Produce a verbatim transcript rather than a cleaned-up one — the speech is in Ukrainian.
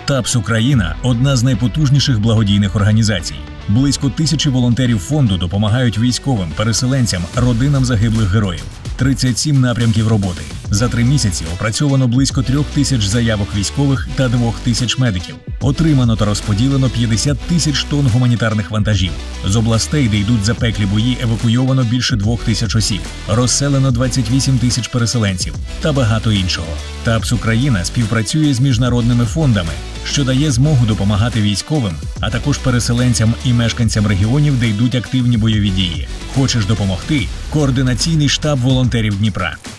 ТАПС Україна – одна з найпотужніших благодійних організацій. Близько тисячі волонтерів фонду допомагають військовим, переселенцям, родинам загиблих героїв. тридцять сім напрямків роботи. За три місяці опрацьовано близько трьох тисяч заявок військових та двох тисяч медиків. Отримано та розподілено п'ятдесят тисяч тонн гуманітарних вантажів. З областей, де йдуть запеклі бої, евакуйовано більше двох тисяч осіб. Розселено двадцять вісім тисяч переселенців та багато іншого. ТАПС Україна співпрацює з міжнародними фондами, що дає змогу допомагати військовим, а також переселенцям і мешканцям регіонів, де йдуть активні бойові дії. Хочеш допомогти? Координаційний штаб волонтерів Дніпра.